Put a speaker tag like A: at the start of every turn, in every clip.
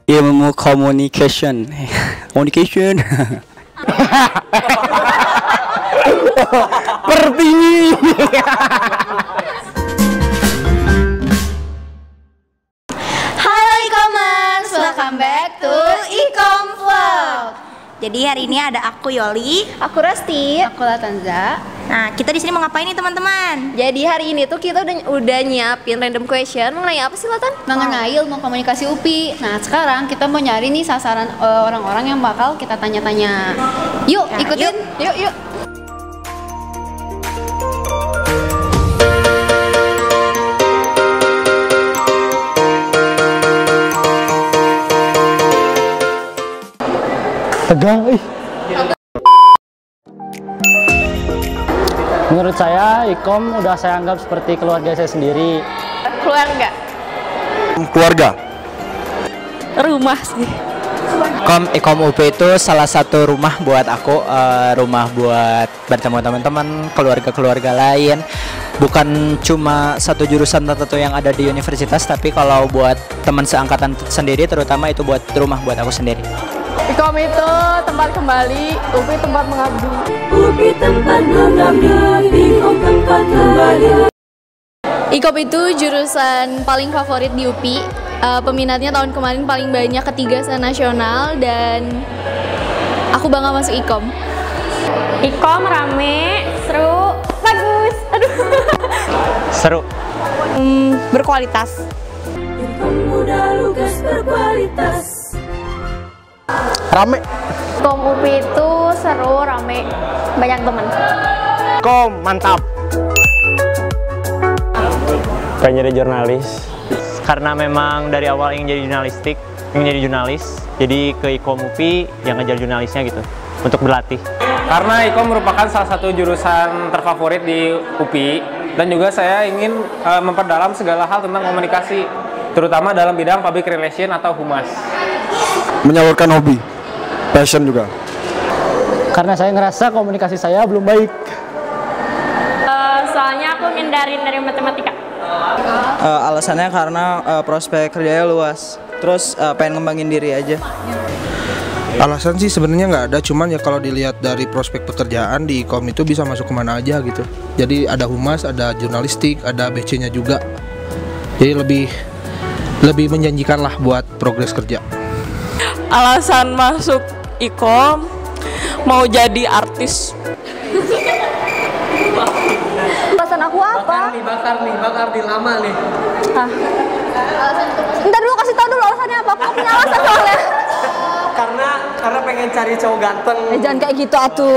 A: Ilmu communication. Communication.
B: Pertiwi.
C: Halo e-commerce, welcome back to e-com vlog. Jadi hari ini ada aku Yoli,
D: Aku Rasti,
C: aku Latanza. Nah, kita di sini mau ngapain nih teman-teman?
D: Jadi hari ini tuh kita udah nyiapin random question mengenai apa sih Latan?
E: Mengenai ilmu komunikasi UPI. Nah sekarang kita mau nyari nih sasaran orang-orang yang bakal kita tanya-tanya. Yuk
C: Nah,
E: ikutin. Yuk.
B: Tegang, ih. Menurut saya, Ikom udah saya anggap seperti keluarga saya sendiri.
D: Keluarga.
A: Keluarga.
D: Rumah sih.
A: Ikom UP itu salah satu rumah buat aku, rumah buat bertemu teman-teman, keluarga-keluarga lain. Bukan cuma satu jurusan tertentu yang ada di universitas, tapi kalau buat teman seangkatan sendiri, terutama itu buat rumah buat aku sendiri.
D: Ikom itu tempat kembali, UPI tempat mengabdi.
F: UPI tempat mengabdi, Ikom tempat kembali.
D: Ikom itu jurusan paling favorit di UPI. Peminatnya tahun kemarin paling banyak ketiga se-nasional dan aku bangga masuk Ikom. Ikom rame, seru, bagus. Aduh.
B: Seru.
D: Berkualitas.
F: Ikom muda lugas berkualitas.
B: Rame.
D: Ikom UPI itu seru, rame, banyak teman.
B: Ikom mantap. Pengen jadi jurnalis. Karena memang dari awal ingin jadi jurnalis, jadi ke Ikom UPI yang ngejar jurnalisnya gitu, untuk berlatih.
G: Karena Ikom merupakan salah satu jurusan terfavorit di UPI, dan juga saya ingin memperdalam segala hal tentang komunikasi, terutama dalam bidang public relation atau humas.
H: Menyalurkan hobi, passion juga.
B: Karena saya ngerasa komunikasi saya belum baik.
D: Soalnya aku ngindarin dari matematika.
A: Alasannya karena prospek kerjanya luas. Terus pengen ngembangin diri aja.
H: Alasan sih sebenarnya nggak ada, cuman ya kalau dilihat dari prospek pekerjaan di Ikom itu bisa masuk kemana aja gitu. Jadi ada humas, ada jurnalistik, ada BC-nya juga. Jadi lebih menjanjikan lah buat progres kerja.
I: Alasan masuk Ikom mau jadi artis.
D: Alasan aku apa?
G: Bakar nih lama nih.
D: Ntar dulu kasih tau dulu alasannya apa? Aku punya alasan soalnya.
G: Karena pengen cari cowok ganteng.
D: Jangan kayak gitu atuh.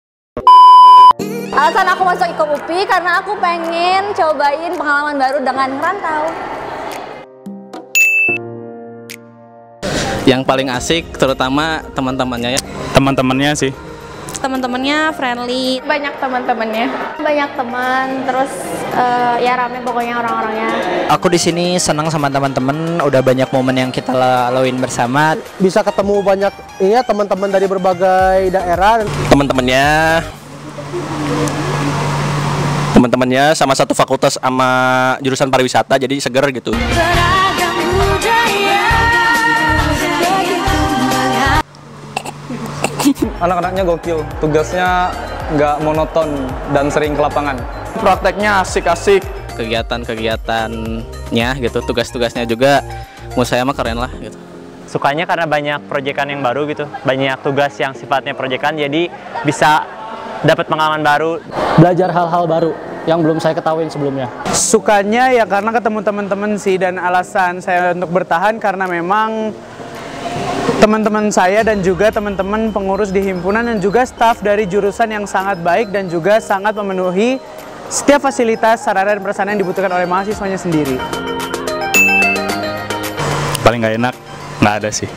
D: Alasan aku masuk Ikom UPI karena aku pengen cobain pengalaman baru dengan merantau.
J: Yang paling asik terutama teman-temannya ya.
I: Teman-temannya sih.
D: Teman-temannya friendly, banyak teman-temannya, banyak teman, terus ya rame pokoknya orang-orangnya.
A: Aku di sini senang sama teman-teman, udah banyak momen yang kita laluin bersama.
B: Bisa ketemu banyak teman-teman dari berbagai daerah.
J: Teman-temannya sama satu fakultas sama jurusan pariwisata, jadi seger gitu.
K: Anak-anaknya gokil, tugasnya nggak monoton dan sering ke lapangan.
J: Prakteknya asik-asik, kegiatan-kegiatannya gitu, tugas-tugasnya juga menurut saya mah keren lah gitu.
B: Sukanya karena banyak proyekan yang baru gitu, banyak tugas yang sifatnya proyekan, jadi bisa dapat pengalaman baru, belajar hal-hal baru yang belum saya ketahuin sebelumnya.
K: Sukanya ya karena ketemu teman-teman sih, dan alasan saya untuk bertahan karena memang teman-teman saya dan juga teman-teman pengurus di himpunan dan juga staf dari jurusan yang sangat baik dan juga sangat memenuhi setiap fasilitas, sarana dan prasarana yang dibutuhkan oleh mahasiswanya sendiri.
I: Paling nggak enak, nggak ada sih.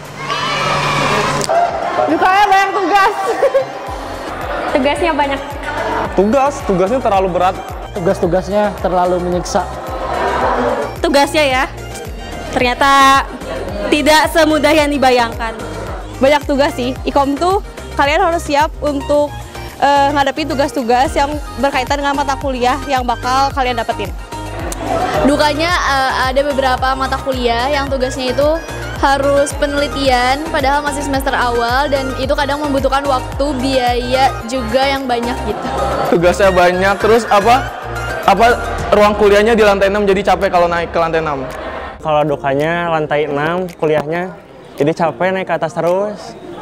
D: Dukanya banyak tugas. Tugasnya banyak.
K: Tugasnya terlalu berat.
B: Tugas-tugasnya terlalu menyiksa.
I: Tugasnya ya, ternyata tidak semudah yang dibayangkan. Banyak tugas sih. Ikom tuh kalian harus siap untuk ngadepin tugas-tugas yang berkaitan dengan mata kuliah yang bakal kalian dapetin.
D: Dukanya ada beberapa mata kuliah yang tugasnya itu harus penelitian padahal masih semester awal dan itu kadang membutuhkan waktu, biaya juga yang banyak gitu.
L: Tugasnya banyak, terus apa ruang kuliahnya di lantai 6 jadi capek kalau naik ke lantai 6.
B: Kalau dukanya lantai 6 kuliahnya jadi capek naik ke atas terus.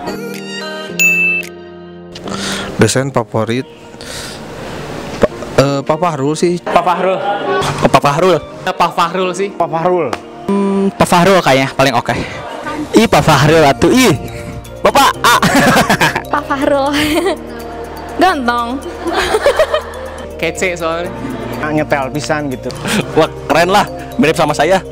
H: Dosen favorit Pak Fahrul sih.
G: Pak Fahrul.
J: Pak Fahrul.
G: Pak Fahrul sih.
K: Pak Fahrul.
A: Pak Fahrul kayaknya paling oke. Ih, Pak Fahrul atuh. Ih. Bapak A.
D: Pak Fahrul. Ganteng.
G: Kece soalnya.
K: Nyetel pisan gitu.
J: Wah, keren lah. Mirip sama saya.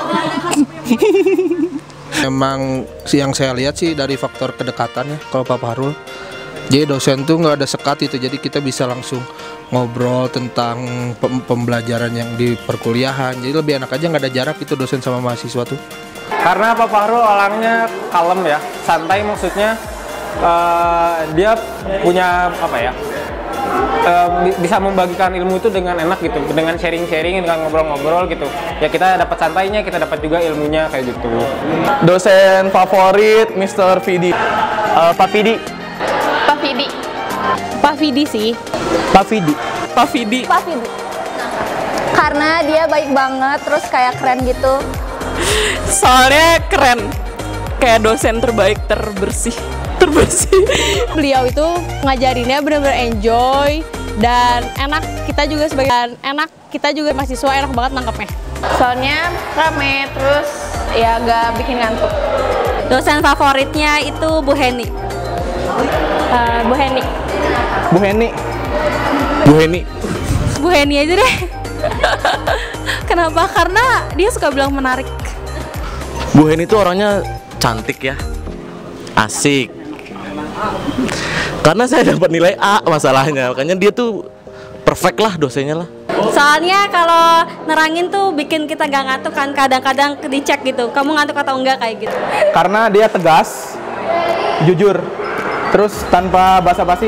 H: Memang yang saya lihat sih dari faktor kedekatannya kalau Pak Fahrul. Jadi dosen tuh nggak ada sekat itu, jadi kita bisa langsung ngobrol tentang pembelajaran yang di perkuliahan. Jadi lebih enak aja, nggak ada jarak itu dosen sama mahasiswa tuh.
G: Karena Pak Fahrul orangnya kalem ya, santai maksudnya. Dia punya apa ya? Bisa membagikan ilmu itu dengan enak gitu, dengan sharing-sharing, dengan ngobrol-ngobrol gitu. Ya kita dapat santainya, kita dapat juga ilmunya kayak gitu.
L: Dosen favorit Mr. Vidi.
B: Pak Vidi.
D: Pak Vidi.
I: Pak Vidi sih.
K: Pak Vidi.
I: Pak Vidi.
D: Pak Vidi. Karena dia baik banget, terus kayak keren gitu.
I: Soalnya keren. Kayak dosen terbaik, terbersih. Beliau itu ngajarinnya benar-benar enjoy dan enak. Kita juga mahasiswa enak banget nangkepnya.
D: Soalnya rame, terus ya gak bikin ngantuk.
I: Dosen favoritnya itu Bu Heni. Bu Heni.
K: Bu Heni.
J: Bu Heni.
I: Bu Heni aja deh. Kenapa? Karena dia suka bilang menarik.
J: Bu Heni itu orangnya cantik ya. Asik. Karena saya dapat nilai A masalahnya. Makanya dia tuh perfect lah dosennya lah.
I: Soalnya kalau nerangin tuh bikin kita gak ngantuk kan. Kadang-kadang dicek gitu, kamu ngantuk atau enggak kayak gitu.
K: Karena dia tegas, jujur, terus tanpa basa-basi,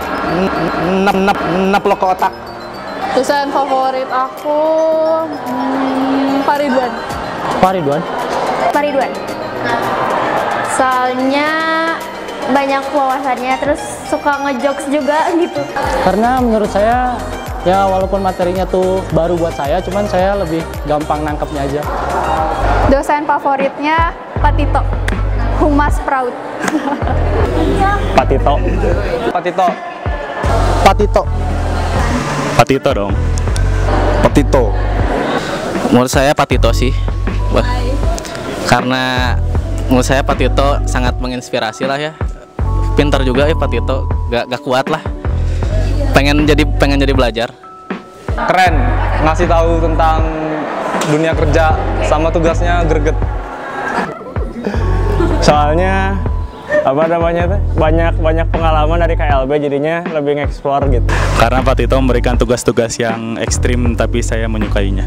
K: nep ke otak.
D: Dosen favorit aku Pak Ridwan.
K: Pak Ridwan.
D: Pak Ridwan. Soalnya banyak wawasannya, terus suka ngejokes juga gitu.
B: Karena menurut saya ya walaupun materinya tuh baru buat saya, cuman saya lebih gampang nangkepnya aja.
D: Dosen favoritnya Pak Tito, Humas Praud.
B: Pak Tito.
K: Pak Tito.
H: Pak Tito.
J: Pak Tito dong.
H: Pak Tito.
J: Menurut saya Pak Tito sih. Wah. Karena menurut saya Pak Tito sangat menginspirasi lah ya. Pintar juga ya Pak Tito, gak kuat lah. Pengen jadi belajar.
L: Keren, ngasih tahu tentang dunia kerja sama tugasnya greget.
B: Soalnya apa namanya tuh banyak pengalaman dari KLB, jadinya lebih nge-explore gitu.
J: Karena Pak Tito memberikan tugas-tugas yang ekstrim tapi saya menyukainya.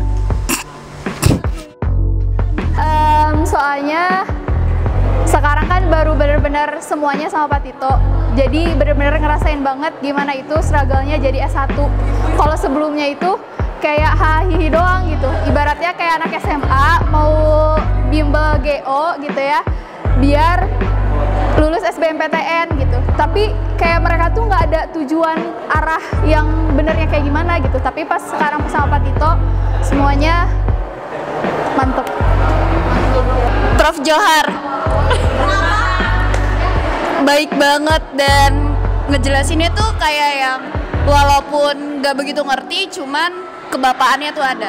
D: Soalnya sekarang kan baru benar-benar semuanya sama Pak Tito. Jadi benar-benar ngerasain banget gimana itu struggle-nya jadi S1. Kalau sebelumnya itu kayak hahihi doang gitu. Ibaratnya kayak anak SMA mau bimbel GO gitu ya, biar lulus SBMPTN gitu. Tapi kayak mereka tuh nggak ada tujuan arah yang benernya kayak gimana gitu. Tapi pas sekarang sama Pak Tito, semuanya mantep.
C: Prof Johar. Baik banget dan ngejelasinnya tuh kayak yang walaupun nggak begitu ngerti, cuman kebapaannya tuh ada.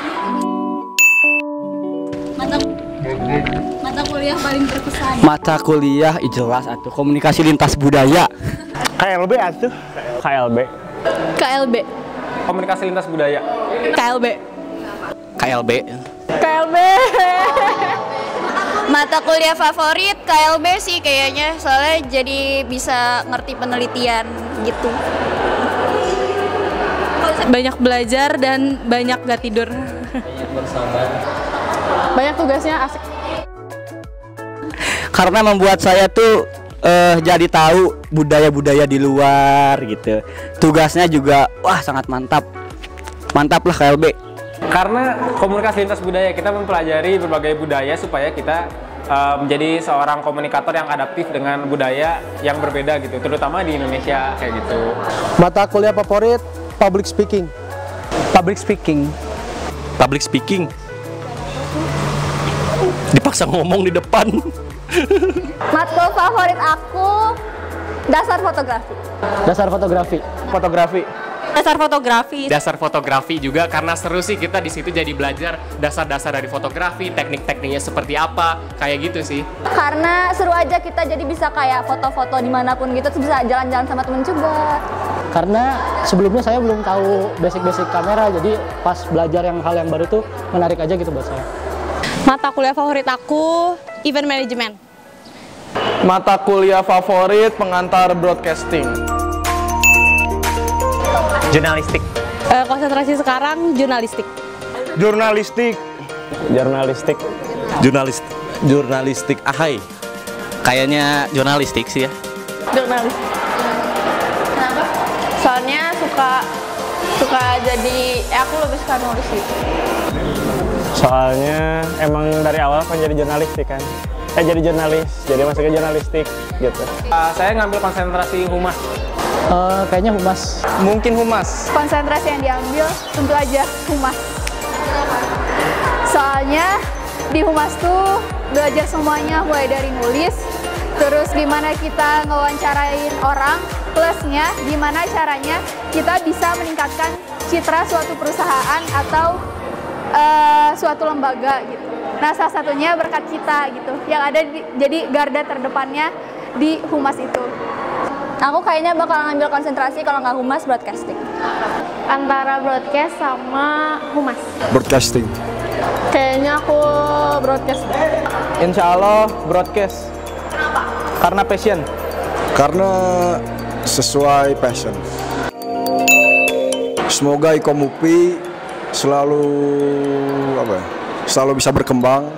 D: Mata kuliah paling berkesan.
A: Mata kuliah jelas atuh komunikasi lintas budaya.
K: KLB atuh.
B: KLB.
D: KLB.
G: Komunikasi lintas budaya.
D: KLB.
J: KLB.
D: KLB.
C: Mata kuliah favorit KLB sih kayaknya, soalnya jadi bisa ngerti penelitian gitu.
I: Banyak belajar dan banyak gak tidur.
D: Banyak tugasnya asik.
A: Karena membuat saya tuh jadi tahu budaya-budaya di luar gitu. Tugasnya juga wah sangat mantap. Mantap lah KLB.
G: Karena komunikasi lintas budaya kita mempelajari berbagai budaya supaya kita menjadi seorang komunikator yang adaptif dengan budaya yang berbeda gitu, terutama di Indonesia kayak gitu.
M: Mata kuliah favorit public speaking.
K: Public speaking.
J: Public speaking. Dipaksa ngomong di depan.
N: Matkul favorit aku dasar fotografi.
K: Dasar fotografi. Fotografi.
I: Dasar fotografi.
O: Dasar fotografi juga karena seru sih, kita di situ jadi belajar dasar-dasar dari fotografi, teknik-tekniknya seperti apa, kayak gitu sih.
N: Karena seru aja, kita jadi bisa kayak foto-foto dimanapun gitu, terus bisa jalan-jalan sama temen juga.
P: Karena sebelumnya saya belum tahu basic-basic kamera, jadi pas belajar hal yang baru tuh menarik aja gitu buat saya.
I: Mata kuliah favorit aku event management.
L: Mata kuliah favorit pengantar broadcasting.
B: Jurnalistik.
I: Konsentrasi sekarang jurnalistik.
L: Jurnalistik.
B: Jurnalistik.
J: Jurnalistik. Ahai. Kayaknya jurnalistik sih ya.
I: Jurnalistik. Kenapa? Soalnya suka jadi aku lebih suka nulis gitu.
B: Soalnya emang dari awal kan jadi jurnalistik kan. Jadi jurnalis, jadi masuknya jurnalistik gitu.
G: Saya ngambil konsentrasi humas.
P: Kayaknya humas.
L: Mungkin humas.
C: Konsentrasi yang diambil tentu aja humas. Soalnya di humas tuh belajar semuanya, mulai dari nulis, terus gimana kita ngewawancarain orang, plusnya gimana caranya kita bisa meningkatkan citra suatu perusahaan atau suatu lembaga gitu. Nah, salah satunya berkat kita gitu, yang ada jadi garda terdepannya di humas itu.
N: Aku kayaknya bakal ngambil konsentrasi kalau nggak humas broadcasting.
D: Antara broadcast sama humas.
M: Broadcasting.
I: Kayaknya aku broadcast.
L: Insya Allah broadcast.
I: Kenapa?
L: Karena passion.
M: Karena sesuai passion. Semoga Ikom UPI selalu bisa berkembang,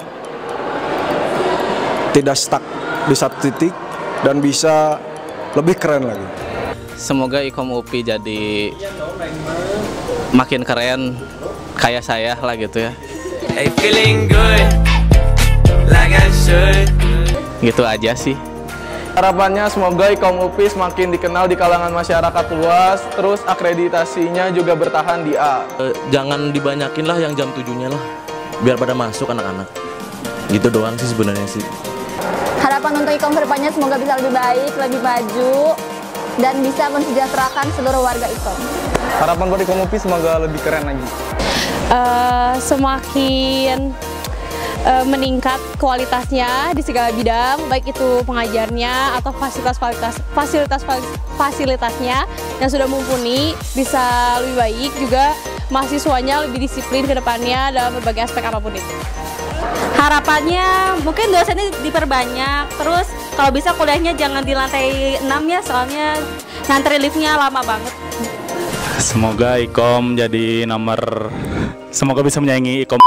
M: tidak stuck di satu titik dan bisa lebih keren lagi.
J: Semoga Ikom UPI jadi makin keren kayak saya lah gitu ya.
Q: Hey, feeling good, like I should.
J: Gitu aja sih.
L: Harapannya semoga Ikom UPI semakin dikenal di kalangan masyarakat luas, terus akreditasinya juga bertahan di A.
R: Jangan dibanyakin lah yang jam 7-nya lah, biar pada masuk anak-anak. Gitu doang sih sebenarnya sih.
N: Harapan untuk Ikom kedepannya semoga bisa lebih baik, lebih maju, dan bisa mensejahterakan seluruh warga Ikom.
L: Harapan buat Ikom UPI semoga lebih keren lagi.
I: Semakin meningkat kualitasnya di segala bidang, baik itu pengajarnya atau fasilitasnya yang sudah mumpuni, bisa lebih baik, juga mahasiswanya lebih disiplin ke depannya dalam berbagai aspek apapun itu. Harapannya mungkin dosennya diperbanyak, terus kalau bisa kuliahnya jangan di lantai 6 ya, soalnya ngantri liftnya lama banget.
S: Semoga Ikom jadi semoga bisa menyaingi Ikom.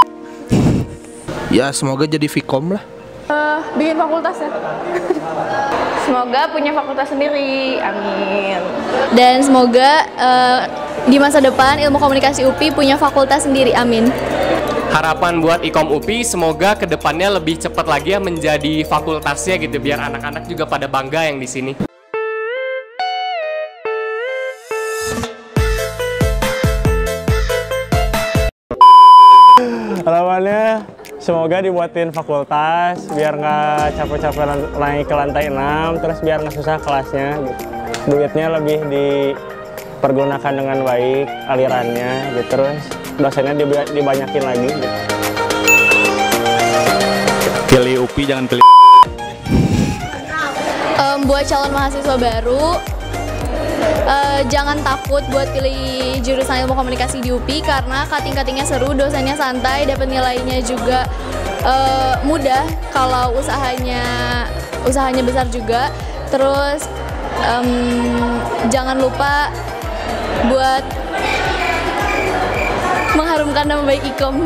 H: Ya semoga jadi Vkom lah.
I: Bikin fakultas ya. Semoga punya fakultas sendiri, amin.
D: Dan semoga di masa depan ilmu komunikasi UPI punya fakultas sendiri, amin.
O: Harapan buat Ikom UPI semoga kedepannya lebih cepat lagi ya menjadi fakultasnya gitu, biar anak-anak juga pada bangga yang di sini.
B: Harapannya semoga dibuatin fakultas biar nggak capek-capek naik ke lantai 6, terus biar nggak susah kelasnya gitu. Duitnya lebih dipergunakan dengan baik alirannya gitu, terus dosennya dibanyakin lagi gitu.
S: Pilih UPI, jangan pilih.
D: Buat calon mahasiswa baru, jangan takut buat pilih jurusan ilmu komunikasi di UPI karena cutting-cuttingnya seru, dosennya santai, dapat nilainya juga mudah kalau usahanya besar juga. Terus jangan lupa buat mengharumkan nama baik Ikom.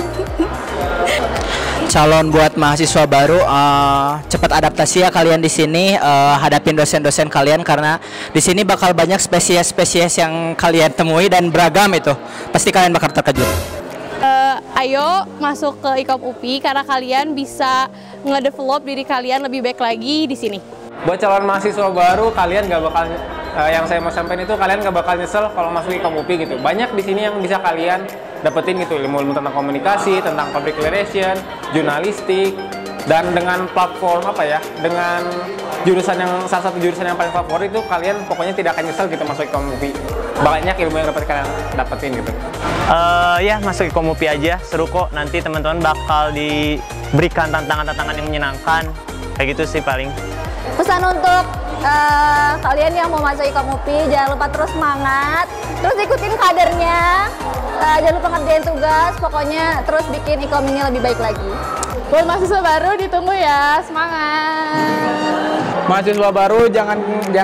A: Calon buat mahasiswa baru, cepat adaptasi ya kalian di sini, hadapin dosen-dosen kalian karena di sini bakal banyak spesies-spesies yang kalian temui dan beragam itu. Pasti kalian bakal terkejut.
I: ayo masuk ke Ikom UPI karena kalian bisa ngedevelop diri kalian lebih baik lagi di sini.
G: Buat calon mahasiswa baru, kalian gak bakal yang saya mau sampaikan itu kalian gak bakal nyesel kalau masuk Ikom UPI gitu. Banyak di sini yang bisa kalian dapetin gitu, ilmu-ilmu tentang komunikasi, tentang public relation, jurnalistik, dan dengan platform dengan jurusan yang salah satu jurusan yang paling favorit itu kalian pokoknya tidak akan nyesel gitu masuk Ikom UPI. Banyak ilmu yang dapat kalian dapetin gitu.
B: Ya masuk Ikom UPI aja, seru kok. Nanti teman-teman bakal diberikan tantangan-tantangan yang menyenangkan. Kayak gitu sih paling.
N: Pesan untuk kalian yang mau masuk Ikom UPI, jangan lupa terus semangat, terus ikutin kadernya, jangan lupa ngerjain tugas, pokoknya terus bikin Ikom ini lebih baik lagi.
I: Buat mahasiswa baru ditunggu ya, semangat.
K: Mahasiswa baru jangan.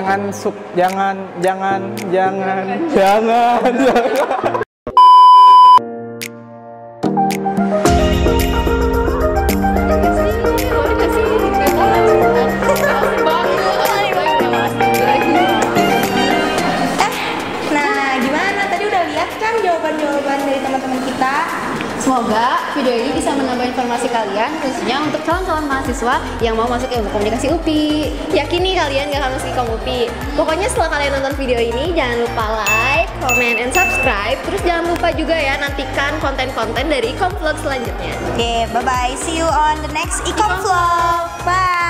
E: Nah, gimana? Tadi udah lihat kan jawaban-jawaban dari teman-teman kita? Semoga video ini bisa menambah informasi kalian, khususnya untuk calon-calon mahasiswa yang mau masuk ilmu komunikasi UPI. Yakin nih kalian gak harus Ikom UPI. Pokoknya setelah kalian nonton video ini, jangan lupa like, comment, and subscribe. Terus jangan lupa juga ya nantikan konten-konten dari Ikom Vlog selanjutnya.
N: Oke, bye-bye. See you on the next Ikom Vlog. Bye.